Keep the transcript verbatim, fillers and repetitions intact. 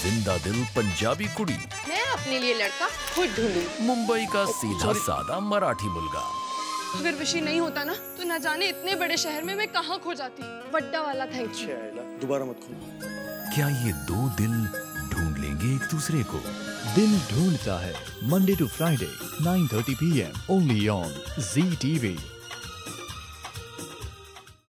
जिंदा दिल पंजाबी कुड़ी, मैं अपने लिए लड़का खुद ढूंढूंगी। मुंबई का सीधा सादा मराठी मुलगा। अगर विषय नहीं होता ना तो न जाने इतने बड़े शहर में मैं कहाँ खो जाती। वड्डा वाला थैंक यू। दोबारा मत खोलो। क्या ये दो दिल ढूंढ लेंगे एक दूसरे को? दिल ढूंढता है, Monday to Friday nine thirty P M only on G T we.